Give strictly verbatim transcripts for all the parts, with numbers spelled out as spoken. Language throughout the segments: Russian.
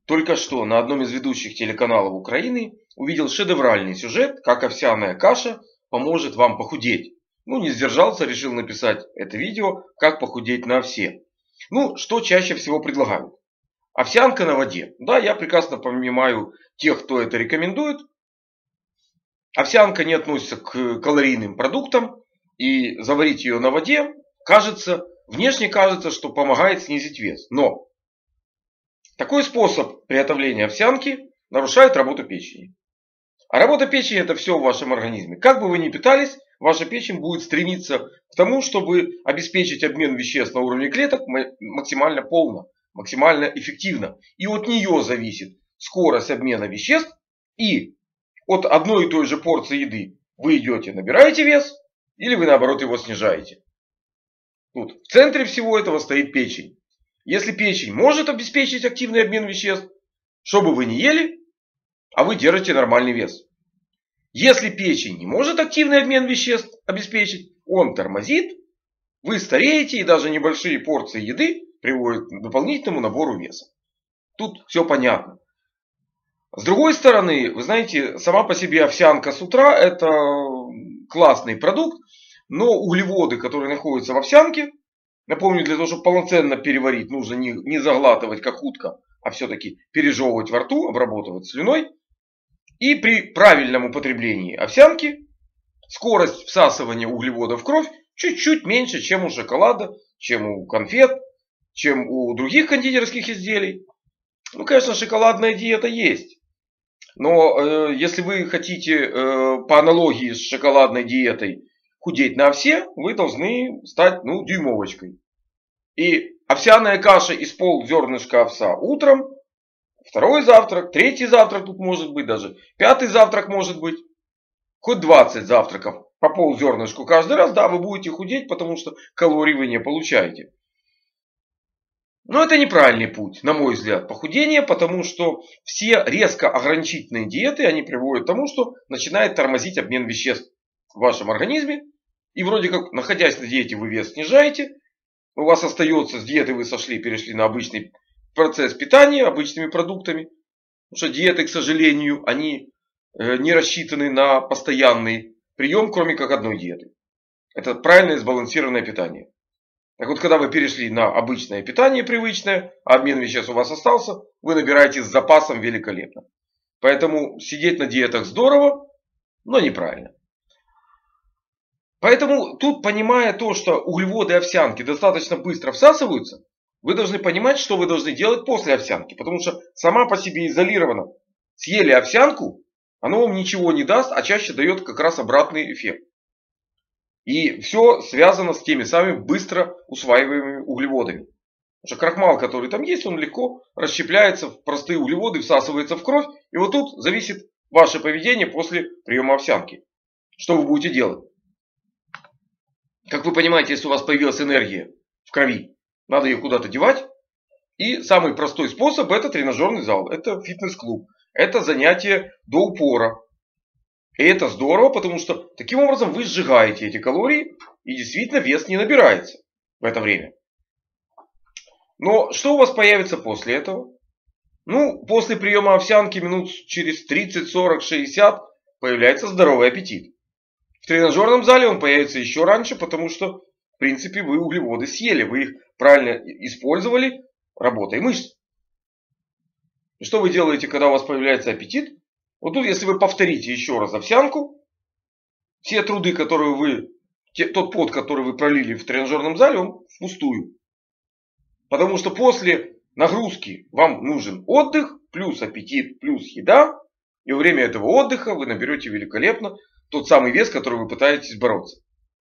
только что на одном из ведущих телеканалов Украины увидел шедевральный сюжет, как овсяная каша поможет вам похудеть. Ну, не сдержался, решил написать это видео, как похудеть на овсе. Ну, что чаще всего предлагают? Овсянка на воде. Да, я прекрасно понимаю тех, кто это рекомендует. Овсянка не относится к калорийным продуктам. И заварить ее на воде, кажется, внешне кажется, что помогает снизить вес. Но такой способ приготовления овсянки нарушает работу печени. А работа печени — это все в вашем организме. Как бы вы ни питались, ваша печень будет стремиться к тому, чтобы обеспечить обмен веществ на уровне клеток максимально полно, максимально эффективно. И от нее зависит скорость обмена веществ. И от одной и той же порции еды вы идете, набираете вес, или вы наоборот его снижаете. Тут в центре всего этого стоит печень. Если печень может обеспечить активный обмен веществ, что бы вы ни ели, а вы держите нормальный вес. Если печень не может активный обмен веществ обеспечить, он тормозит, вы стареете, и даже небольшие порции еды приводят к дополнительному набору веса. Тут все понятно. С другой стороны, вы знаете, сама по себе овсянка с утра — это классный продукт, но углеводы, которые находятся в овсянке, напомню, для того, чтобы полноценно переварить, нужно не, не заглатывать как утка, а все-таки пережевывать во рту, обрабатывать слюной. И при правильном употреблении овсянки скорость всасывания углеводов в кровь чуть-чуть меньше, чем у шоколада, чем у конфет, чем у других кондитерских изделий. Ну, конечно, шоколадная диета есть. Но э, если вы хотите э, по аналогии с шоколадной диетой худеть на овсе, вы должны стать, ну, дюймовочкой. И овсяная каша из ползернышка овса утром, второй завтрак, третий завтрак тут может быть, даже пятый завтрак может быть. Хоть двадцать завтраков по ползернышку каждый раз, да, вы будете худеть, потому что калорий вы не получаете. Но это неправильный путь, на мой взгляд, похудения, потому что все резко ограничительные диеты, они приводят к тому, что начинает тормозить обмен веществ в вашем организме. И вроде как, находясь на диете, вы вес снижаете. У вас остается, с диеты вы сошли, перешли на обычный процесс питания, обычными продуктами. Потому что диеты, к сожалению, они не рассчитаны на постоянный прием, кроме как одной диеты. Это правильное сбалансированное питание. Так вот, когда вы перешли на обычное питание, привычное, а обмен веществ у вас остался, вы набираете с запасом великолепно. Поэтому сидеть на диетах здорово, но неправильно. Поэтому тут, понимая то, что углеводы овсянки достаточно быстро всасываются, вы должны понимать, что вы должны делать после овсянки. Потому что сама по себе изолированно съели овсянку, оно вам ничего не даст, а чаще дает как раз обратный эффект. И все связано с теми самыми быстро усваиваемыми углеводами. Потому что крахмал, который там есть, он легко расщепляется в простые углеводы, всасывается в кровь. И вот тут зависит ваше поведение после приема овсянки. Что вы будете делать? Как вы понимаете, если у вас появилась энергия в крови, надо ее куда-то девать. И самый простой способ — это тренажерный зал, это фитнес-клуб, это занятие до упора. И это здорово, потому что таким образом вы сжигаете эти калории, и действительно вес не набирается в это время. Но что у вас появится после этого? Ну, после приема овсянки минут через тридцать, сорок, шестьдесят появляется здоровый аппетит. В тренажерном зале он появится еще раньше, потому что, в принципе, вы углеводы съели, вы их правильно использовали, работой мышц. И что вы делаете, когда у вас появляется аппетит? Вот тут, если вы повторите еще раз овсянку, все труды, которые вы, те, тот пот, который вы пролили в тренажерном зале, он впустую. Потому что после нагрузки вам нужен отдых, плюс аппетит, плюс еда. И во время этого отдыха вы наберете великолепно тот самый вес, который вы пытаетесь бороться.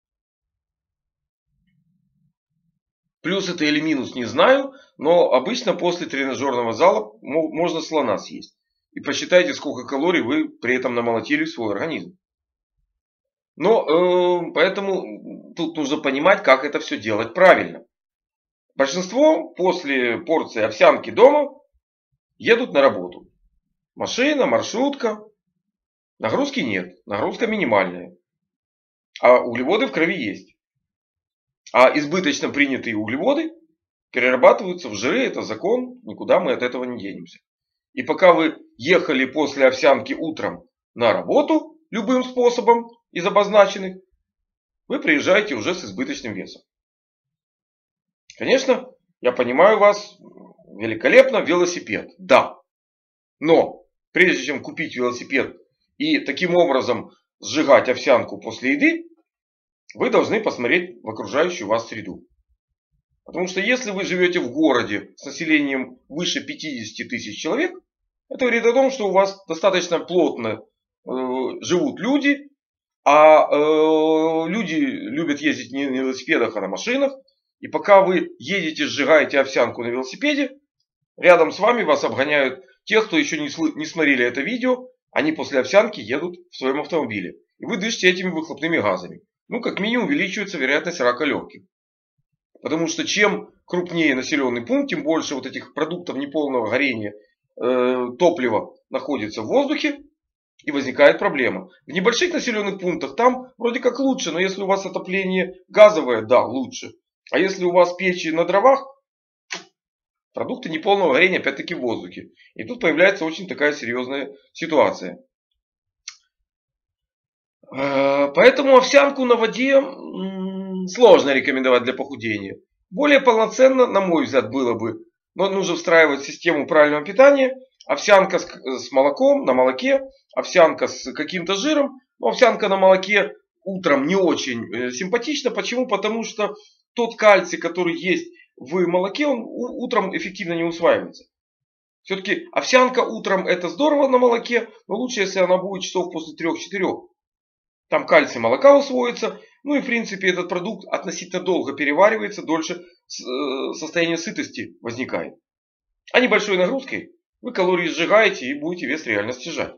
Плюс это или минус, не знаю, но обычно после тренажерного зала можно слона съесть. И посчитайте, сколько калорий вы при этом намолотили в свой организм. Но э, поэтому тут нужно понимать, как это все делать правильно. Большинство после порции овсянки дома едут на работу. Машина, маршрутка. Нагрузки нет, нагрузка минимальная. А углеводы в крови есть. А избыточно принятые углеводы перерабатываются в жиры, это закон, никуда мы от этого не денемся. И пока вы ехали после овсянки утром на работу любым способом из обозначенных, вы приезжаете уже с избыточным весом. Конечно, я понимаю вас, великолепно, велосипед. Да. Но прежде чем купить велосипед и таким образом сжигать овсянку после еды, вы должны посмотреть в окружающую вас среду. Потому что если вы живете в городе с населением выше пятидесяти тысяч человек, это говорит о том, что у вас достаточно плотно э, живут люди, а э, люди любят ездить не на велосипедах, а на машинах. И пока вы едете, сжигаете овсянку на велосипеде, рядом с вами вас обгоняют те, кто еще не, не смотрели это видео, они после овсянки едут в своем автомобиле. И вы дышите этими выхлопными газами. Ну, как минимум, увеличивается вероятность рака легких. Потому что чем крупнее населенный пункт, тем больше вот этих продуктов неполного горения э, топлива находится в воздухе. И возникает проблема. В небольших населенных пунктах там вроде как лучше, но если у вас отопление газовое, да, лучше. А если у вас печи на дровах, продукты неполного горения опять-таки в воздухе. И тут появляется очень такая серьезная ситуация. Поэтому овсянку на воде сложно рекомендовать для похудения. Более полноценно, на мой взгляд, было бы, но нужно встраивать систему правильного питания. Овсянка с молоком, на молоке, овсянка с каким-то жиром. Но овсянка на молоке утром не очень симпатична. Почему? Потому что тот кальций, который есть в молоке, он утром эффективно не усваивается. Все-таки овсянка утром это здорово на молоке, но лучше, если она будет часов после трёх-четырёх. Там кальций молока усвоится. Ну и в принципе этот продукт относительно долго переваривается, дольше состояние сытости возникает. А небольшой нагрузкой вы калории сжигаете и будете вес реально снижать.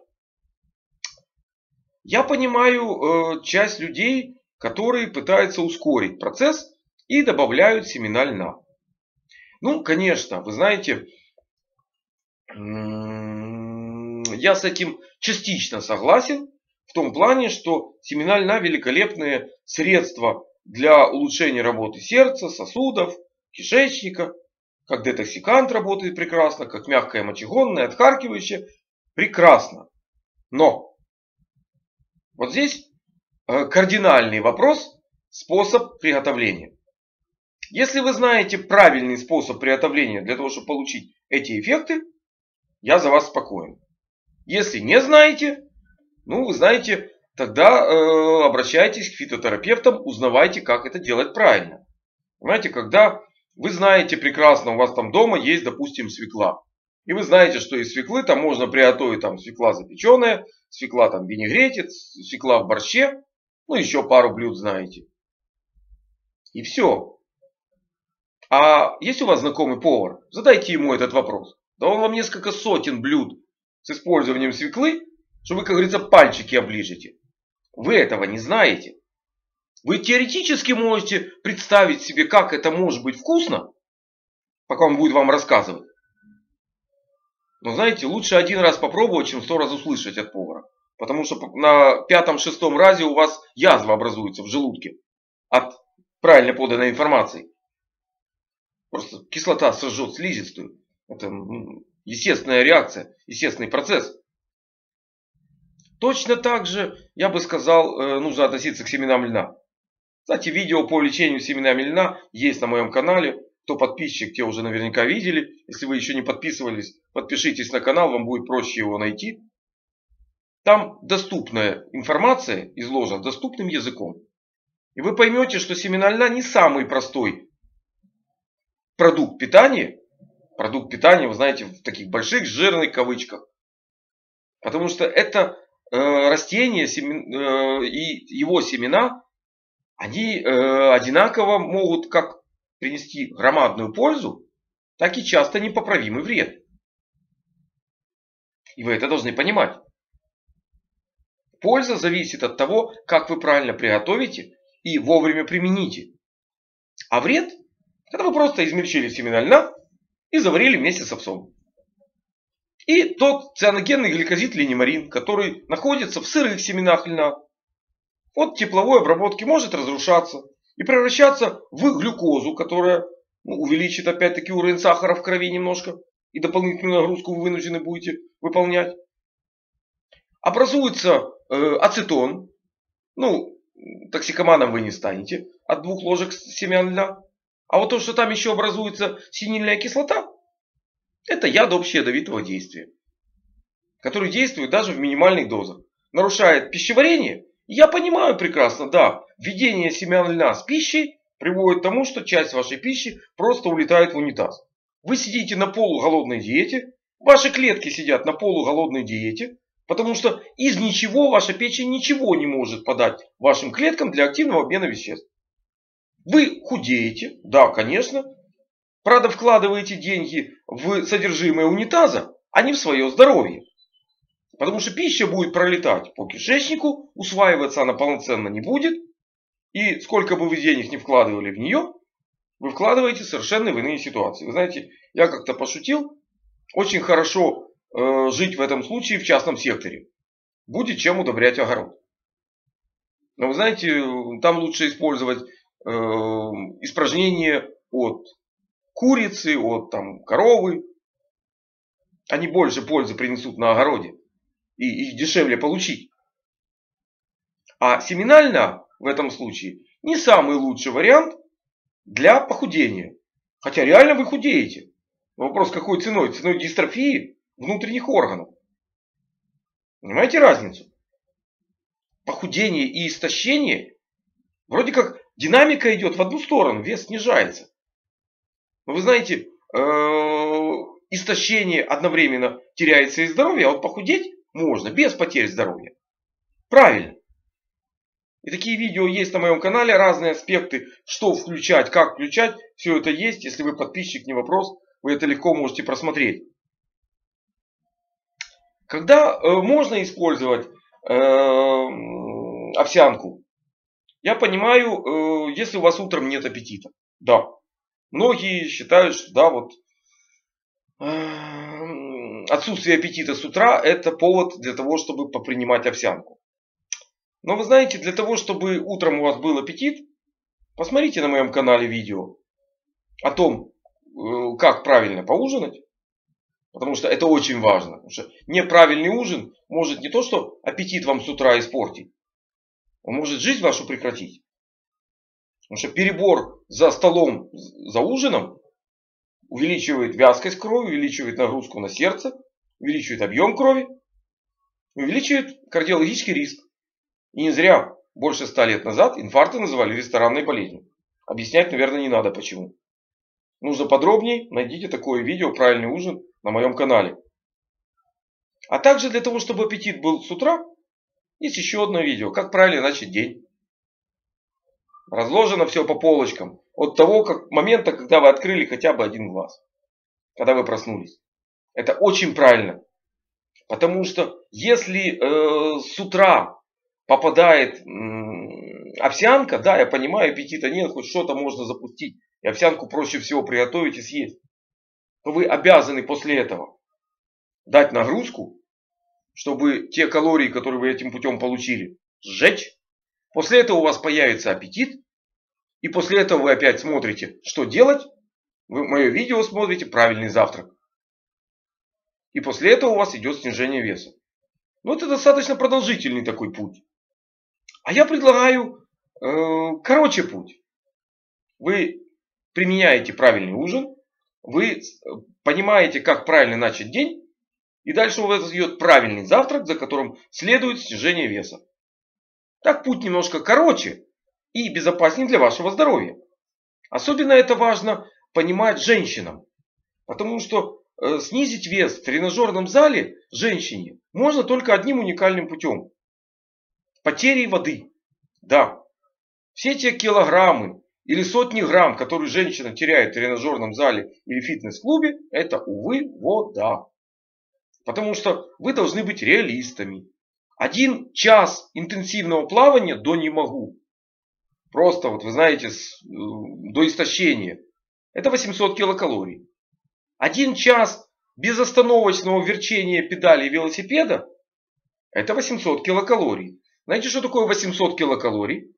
Я понимаю э, часть людей, которые пытаются ускорить процесс и добавляют семена льна. Ну, конечно, вы знаете, я с этим частично согласен. В том плане, что семена льна великолепные средства для улучшения работы сердца, сосудов, кишечника. Как детоксикант работает прекрасно, как мягкое мочегонное, отхаркивающее. Прекрасно. Но вот здесь кардинальный вопрос – способ приготовления. Если вы знаете правильный способ приготовления для того, чтобы получить эти эффекты, я за вас спокоен. Если не знаете, ну вы знаете, тогда э, обращайтесь к фитотерапевтам, узнавайте, как это делать правильно. Понимаете, когда вы знаете прекрасно, у вас там дома есть, допустим, свекла. И вы знаете, что из свеклы там можно приготовить там свекла запеченная, свекла там в винегрете, свекла в борще, ну еще пару блюд знаете. И все. А есть у вас знакомый повар? Задайте ему этот вопрос. Да он вам несколько сотен блюд с использованием свеклы, что вы, как говорится, пальчики оближете. Вы этого не знаете. Вы теоретически можете представить себе, как это может быть вкусно, пока он будет вам рассказывать. Но знаете, лучше один раз попробовать, чем сто раз услышать от повара. Потому что на пятом-шестом разе у вас язва образуется в желудке от правильно поданной информации. Просто кислота сожжет слизистую. Это естественная реакция, естественный процесс. Точно так же, я бы сказал, нужно относиться к семенам льна. Кстати, видео по лечению семенами льна есть на моем канале. Кто подписчик, те уже наверняка видели. Если вы еще не подписывались, подпишитесь на канал, вам будет проще его найти. Там доступная информация изложена доступным языком. И вы поймете, что семена льна не самый простой продукт питания. Продукт питания, вы знаете, в таких больших жирных кавычках. Потому что это э, растение семен, э, и его семена, они э, одинаково могут как принести громадную пользу, так и часто непоправимый вред. И вы это должны понимать. Польза зависит от того, как вы правильно приготовите и вовремя примените. А вред, когда вы просто измельчили семена льна и заварили вместе с овсом. И тот цианогенный гликозид линемарин, который находится в сырых семенах льна, от тепловой обработки может разрушаться и превращаться в глюкозу, которая ну, увеличит опять-таки уровень сахара в крови немножко. и дополнительную нагрузку вы вынуждены будете выполнять. Образуется э, ацетон. Ну, токсикоманом вы не станете от двух ложек семян льна. А вот то, что там еще образуется синильная кислота, это яд общеядовитого действия, который действует даже в минимальных дозах. Нарушает пищеварение. И я понимаю прекрасно, да, введение семян льна с пищей приводит к тому, что часть вашей пищи просто улетает в унитаз. Вы сидите на полуголодной диете, ваши клетки сидят на полуголодной диете, потому что из ничего ваша печень ничего не может подать вашим клеткам для активного обмена веществ. Вы худеете, да, конечно. Правда, вкладываете деньги в содержимое унитаза, а не в свое здоровье. Потому что пища будет пролетать по кишечнику, усваиваться она полноценно не будет. И сколько бы вы денег не вкладывали в нее, вы вкладываете совершенно в иные ситуации. Вы знаете, я как-то пошутил, очень хорошо э, жить в этом случае в частном секторе. Будет чем удобрять огород. Но вы знаете, там лучше использовать э, испражнения от курицы, от там, коровы. Они больше пользы принесут на огороде. И их дешевле получить. А семена льна в этом случае не самый лучший вариант для похудения. Хотя реально вы худеете. Но вопрос какой ценой? Ценой дистрофии внутренних органов. Понимаете разницу? Похудение и истощение, вроде как динамика идет в одну сторону, вес снижается. Но вы знаете, истощение одновременно теряется и здоровье, а вот похудеть можно без потери здоровья. Правильно. И такие видео есть на моем канале, разные аспекты, что включать, как включать. Все это есть, если вы подписчик, не вопрос, вы это легко можете просмотреть. Когда э, можно использовать э, овсянку? Я понимаю, э, если у вас утром нет аппетита. Да. Многие считают, что да, вот э, отсутствие аппетита с утра это повод для того, чтобы попринимать овсянку. Но вы знаете, для того, чтобы утром у вас был аппетит, посмотрите на моем канале видео о том, как правильно поужинать. Потому что это очень важно. Потому что неправильный ужин может не то, что аппетит вам с утра испортить, он может жизнь вашу прекратить. Потому что перебор за столом, за ужином увеличивает вязкость крови, увеличивает нагрузку на сердце, увеличивает объем крови, увеличивает кардиологический риск. И не зря больше ста лет назад инфаркты называли ресторанной болезнью. Объяснять, наверное, не надо почему. Нужно подробнее, найдите такое видео «Правильный ужин» на моем канале. А также для того, чтобы аппетит был с утра, есть еще одно видео «Как правильно начать день». Разложено все по полочкам. От того как, момента, когда вы открыли хотя бы один глаз. Когда вы проснулись. Это очень правильно. Потому что если э, с утра попадает м, овсянка, да, я понимаю, аппетита нет, хоть что-то можно запустить. И овсянку проще всего приготовить и съесть. Но вы обязаны после этого дать нагрузку, чтобы те калории, которые вы этим путем получили, сжечь. После этого у вас появится аппетит. И после этого вы опять смотрите, что делать. Вы мое видео смотрите «Правильный завтрак». И после этого у вас идет снижение веса. Но это достаточно продолжительный такой путь. А я предлагаю э, короче путь. Вы применяете правильный ужин. Вы понимаете, как правильно начать день. И дальше у вас идет правильный завтрак, за которым следует снижение веса. Так путь немножко короче и безопаснее для вашего здоровья. Особенно это важно понимать женщинам. Потому что э, снизить вес в тренажерном зале женщине можно только одним уникальным путем. Потерей воды. Да. Все те килограммы или сотни грамм, которые женщина теряет в тренажерном зале или фитнес-клубе, это, увы, вода. Потому что вы должны быть реалистами. Один час интенсивного плавания до не могу. Просто, вот вы знаете, с, до истощения. Это восемьсот килокалорий. Один час безостановочного верчения педалей велосипеда. Это восемьсот килокалорий. Знаете, что такое восемьсот килокалорий?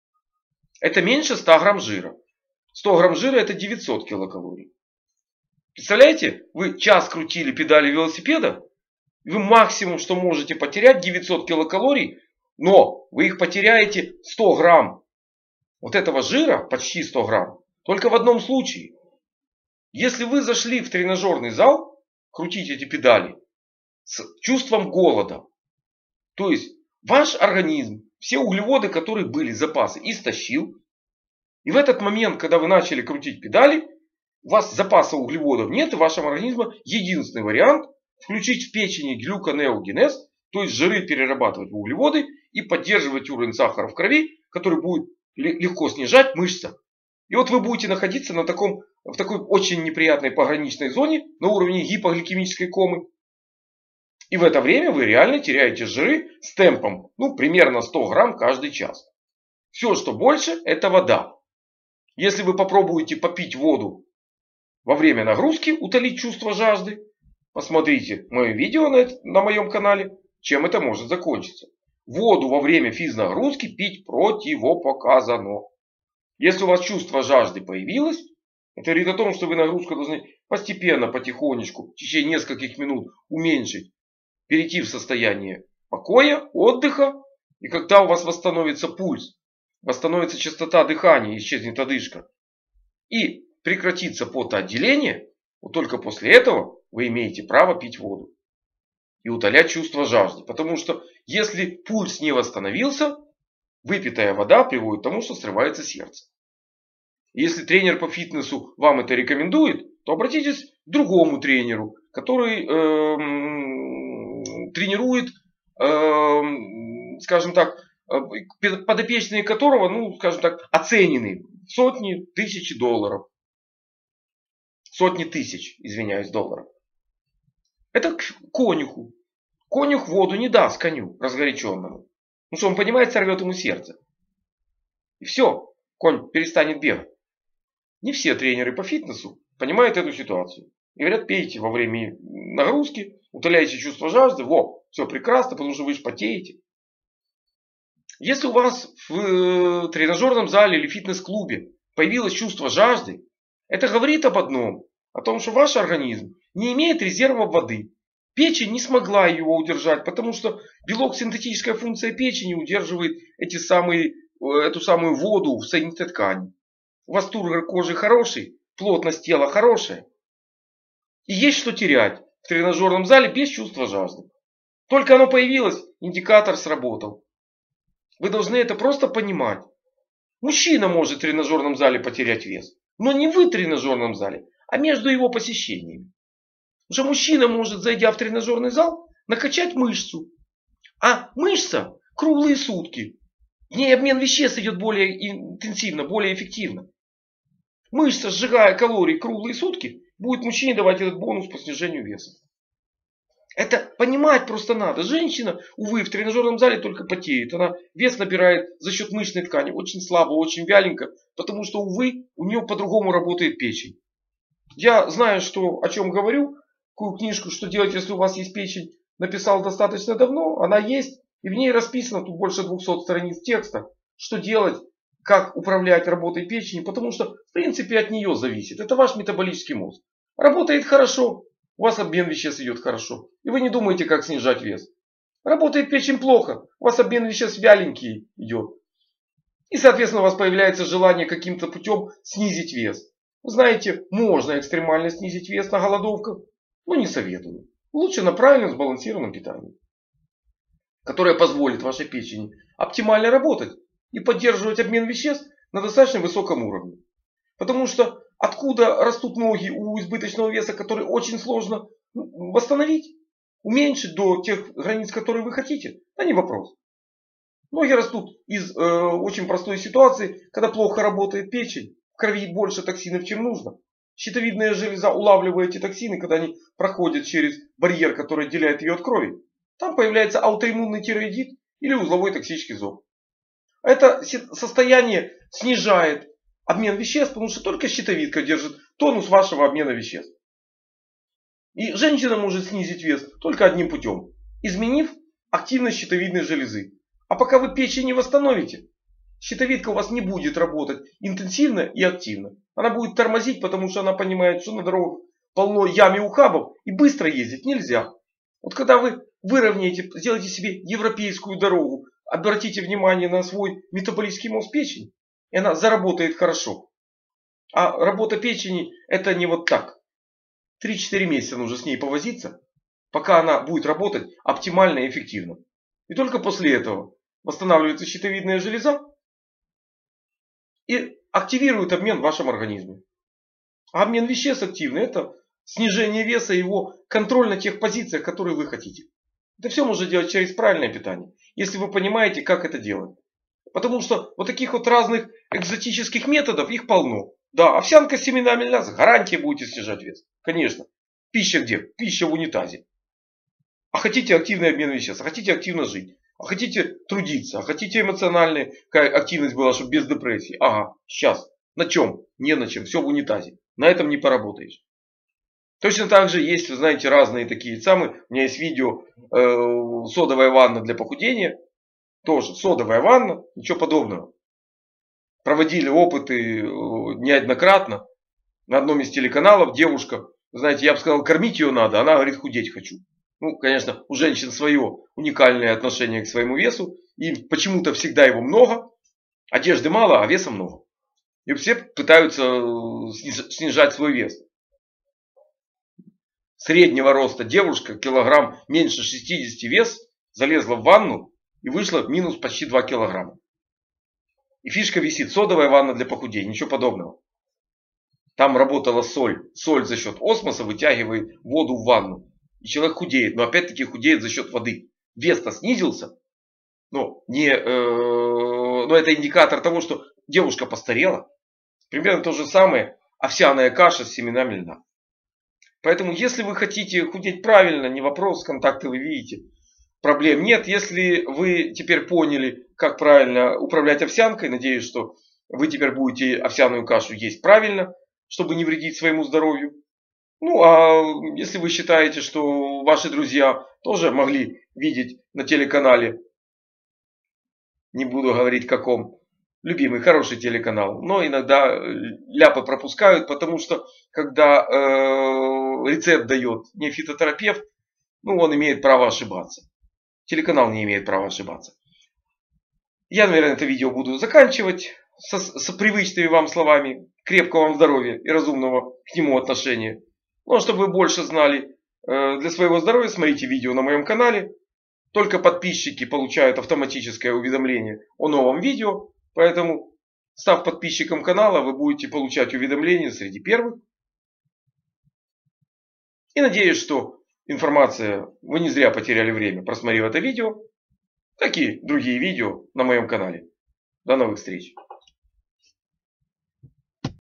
Это меньше ста грамм жира. сто грамм жира это девятьсот килокалорий. Представляете, вы час крутили педали велосипеда, вы максимум, что можете потерять, девятьсот килокалорий, но вы их потеряете сто грамм. Вот этого жира, почти сто грамм, только в одном случае. Если вы зашли в тренажерный зал, крутить эти педали с чувством голода. То есть ваш организм все углеводы, которые были, запасы, истощил. И в этот момент, когда вы начали крутить педали, у вас запаса углеводов нет, и в вашем организме единственный вариант включить в печени глюконеогенез, то есть жиры перерабатывать в углеводы и поддерживать уровень сахара в крови, который будет легко снижать мышца. И вот вы будете находиться на таком, в такой очень неприятной пограничной зоне на уровне гипогликемической комы. И в это время вы реально теряете жиры с темпом, ну, примерно сто грамм каждый час. Все, что больше, это вода. Если вы попробуете попить воду во время нагрузки, утолить чувство жажды, посмотрите мое видео на, это, на моем канале, чем это может закончиться. Воду во время физнагрузки пить противопоказано. Если у вас чувство жажды появилось, это говорит о том, что вы нагрузку должны постепенно, потихонечку, в течение нескольких минут уменьшить, перейти в состояние покоя, отдыха. И когда у вас восстановится пульс, восстановится частота дыхания, исчезнет одышка и прекратится потоотделение, вот только после этого вы имеете право пить воду и утолять чувство жажды. Потому что если пульс не восстановился, выпитая вода приводит к тому, что срывается сердце. Если тренер по фитнесу вам это рекомендует, то обратитесь к другому тренеру, который э, тренирует, э, скажем так, подопечные которого, ну, скажем так, оценены в сотни, тысячи долларов. Сотни тысяч, извиняюсь, долларов. Это к конюху. Конюх воду не даст коню разгоряченному. Потому что он понимает, сорвет ему сердце. И все, конь перестанет бегать. Не все тренеры по фитнесу понимают эту ситуацию. И говорят, пейте во время нагрузки, утоляйте чувство жажды. Во, все прекрасно, потому что вы же потеете. Если у вас в тренажерном зале или фитнес-клубе появилось чувство жажды, это говорит об одном. О том, что ваш организм не имеет резерва воды. Печень не смогла его удержать, потому что белок, синтетическая функция печени удерживает эти самые, эту самую воду в соединительной ткани. У вас тургор кожи хороший, плотность тела хорошая. И есть что терять в тренажерном зале без чувства жажды. Только оно появилось, индикатор сработал. Вы должны это просто понимать. Мужчина может в тренажерном зале потерять вес. Но не вы в тренажерном зале, а между его посещениями. Уже мужчина может, зайдя в тренажерный зал, накачать мышцу. А мышца круглые сутки. В ней обмен веществ идет более интенсивно, более эффективно. Мышца, сжигая калории круглые сутки, будет мужчине давать этот бонус по снижению веса. Это понимать просто надо. Женщина, увы, в тренажерном зале только потеет. Она вес набирает за счет мышечной ткани. Очень слабо, очень вяленько. Потому что, увы, у нее по-другому работает печень. Я знаю, что, о чем говорю. Какую книжку «Что делать, если у вас есть печень» написал достаточно давно. Она есть. И в ней расписано, тут больше двухсот страниц текста. Что делать, как управлять работой печени. Потому что, в принципе, от нее зависит. Это ваш метаболический мозг. Работает хорошо. У вас обмен веществ идет хорошо. И вы не думаете, как снижать вес. Работает печень плохо. У вас обмен веществ вяленький идет. И, соответственно, у вас появляется желание каким-то путем снизить вес. Вы знаете, можно экстремально снизить вес на голодовках. Но не советую. Лучше на правильном сбалансированном питании. Которое позволит вашей печени оптимально работать. И поддерживать обмен веществ на достаточно высоком уровне. Потому что откуда растут ноги у избыточного веса, который очень сложно восстановить, уменьшить до тех границ, которые вы хотите, да не вопрос. Ноги растут из э, очень простой ситуации, когда плохо работает печень, в крови больше токсинов, чем нужно. Щитовидная железа улавливает эти токсины, когда они проходят через барьер, который отделяет ее от крови. Там появляется аутоиммунный тиреоидит или узловой токсический зоб. Это состояние снижает обмен веществ, потому что только щитовидка держит тонус вашего обмена веществ. И женщина может снизить вес только одним путем. Изменив активность щитовидной железы. А пока вы печень не восстановите, щитовидка у вас не будет работать интенсивно и активно. Она будет тормозить, потому что она понимает, что на дорогах полно ям и ухабов, и быстро ездить нельзя. Вот когда вы выровняете, сделаете себе европейскую дорогу, обратите внимание на свой метаболический мозг печени, и она заработает хорошо. А работа печени это не вот так. три-четыре месяца нужно с ней повозиться, пока она будет работать оптимально и эффективно. И только после этого восстанавливается щитовидная железа и активирует обмен в вашем организме. А обмен веществ активный — это снижение веса, его контроль на тех позициях, которые вы хотите. Это все можно делать через правильное питание, если вы понимаете, как это делать. Потому что вот таких вот разных экзотических методов, их полно. Да, овсянка с семенами льна, гарантия будете снижать вес. Конечно. Пища где? Пища в унитазе. А хотите активный обмен веществ, а хотите активно жить, а хотите трудиться, а хотите эмоциональная активность была, чтобы без депрессии. Ага, сейчас. На чем? Не на чем. Все в унитазе. На этом не поработаешь. Точно так же есть, вы знаете, разные такие самые. У меня есть видео э, содовая ванна для похудения. Тоже содовая ванна, ничего подобного. Проводили опыты э, неоднократно. На одном из телеканалов девушка, знаете, я бы сказал, кормить ее надо, она говорит, худеть хочу. Ну, конечно, у женщин свое уникальное отношение к своему весу. И почему-то всегда его много. Одежды мало, а веса много. И все пытаются снижать свой вес. Среднего роста девушка, килограмм меньше шестидесяти вес, залезла в ванну и вышла минус почти два килограмма. И фишка висит: содовая ванна для похудения, ничего подобного. Там работала соль. Соль за счет осмоса вытягивает воду в ванну. И человек худеет, но опять-таки худеет за счет воды. Вес-то снизился, но, не, э, но это индикатор того, что девушка постарела. Примерно то же самое овсяная каша с семенами льна. Поэтому, если вы хотите худеть правильно, не вопрос, контакты вы видите, проблем нет. Если вы теперь поняли, как правильно управлять овсянкой, надеюсь, что вы теперь будете овсяную кашу есть правильно, чтобы не вредить своему здоровью. Ну, а если вы считаете, что ваши друзья тоже могли видеть на телеканале, не буду говорить каком, любимый, хороший телеканал, но иногда ляпы пропускают, потому что когда э, рецепт дает не фитотерапевт, ну, он имеет право ошибаться. Телеканал не имеет права ошибаться. Я, наверное, это видео буду заканчивать со, с привычными вам словами. Крепкого вам здоровья и разумного к нему отношения. Ну, а чтобы вы больше знали э, для своего здоровья, смотрите видео на моем канале. Только подписчики получают автоматическое уведомление о новом видео. Поэтому, став подписчиком канала, вы будете получать уведомления среди первых. И надеюсь, что информация, вы не зря потеряли время, просмотрев это видео, как и другие видео на моем канале. До новых встреч!